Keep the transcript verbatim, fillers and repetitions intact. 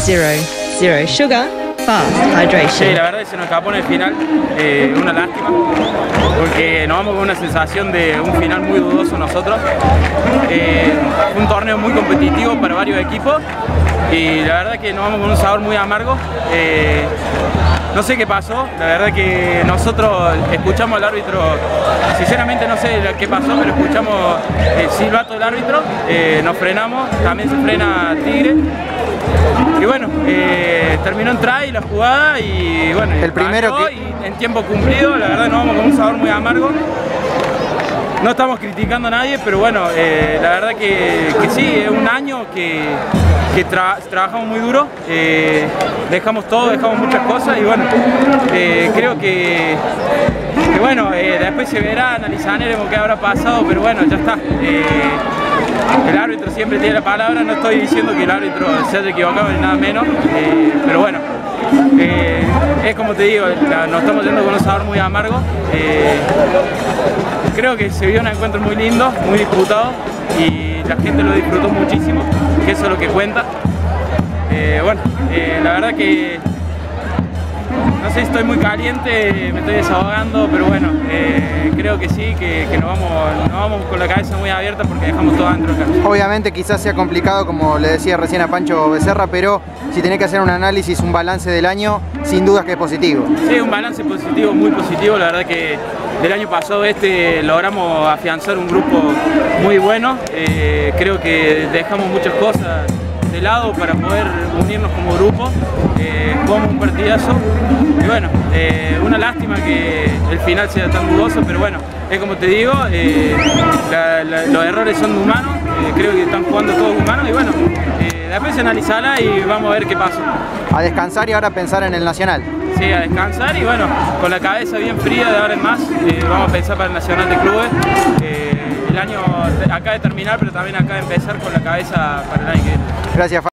zero zero sugar, fast hydration. Sí, la verdad es que se nos escapó en el final, eh, una lástima, porque nos vamos con una sensación de un final muy dudoso nosotros. Eh, fue un torneo muy competitivo para varios equipos y la verdad que nos vamos con un sabor muy amargo. Eh, no sé qué pasó, la verdad que nosotros escuchamos al árbitro, sinceramente no sé qué pasó, pero escuchamos el silbato del árbitro, eh, nos frenamos, también se frena Tigre. Y bueno, eh, terminó en try la jugada y bueno, el primero que... y en tiempo cumplido, la verdad nos vamos con un sabor muy amargo. No estamos criticando a nadie, pero bueno, eh, la verdad que, que sí, es un año que, que tra trabajamos muy duro, eh, dejamos todo, dejamos muchas cosas y bueno, eh, creo que, que bueno, eh, después se verá, analizaremos qué habrá pasado, pero bueno, ya está. Eh, El árbitro siempre tiene la palabra, no estoy diciendo que el árbitro se haya equivocado ni nada menos, eh, pero bueno, eh, es como te digo, la, nos estamos yendo con un sabor muy amargo. Eh, creo que se vio un encuentro muy lindo, muy disputado y la gente lo disfrutó muchísimo, que eso es lo que cuenta. Eh, bueno, eh, la verdad que no sé si estoy muy caliente, me estoy desahogando, pero bueno, eh, creo que sí, que, que nos, vamos, nos vamos con la cabeza muy abierta porque dejamos todo dentro de casa. Obviamente quizás sea complicado, como le decía recién a Pancho Becerra, pero si tenés que hacer un análisis, un balance del año, sin dudas que es positivo. Sí, un balance positivo, muy positivo, la verdad que del año pasado este logramos afianzar un grupo muy bueno, eh, creo que dejamos muchas cosas de lado para poder unirnos como grupo, eh, jugamos un partidazo y bueno, eh, una lástima que el final sea tan dudoso, pero bueno, es como te digo, eh, la, la, los errores son humanos, eh, creo que están jugando todos humanos y bueno, eh, después se analizará y vamos a ver qué pasa. A descansar y ahora pensar en el Nacional. Sí, a descansar y bueno, con la cabeza bien fría de ahora en más, eh, vamos a pensar para el Nacional de Clubes. Eh, el año acaba de terminar, pero también acaba de empezar con la cabeza para el año que viene. Gracias.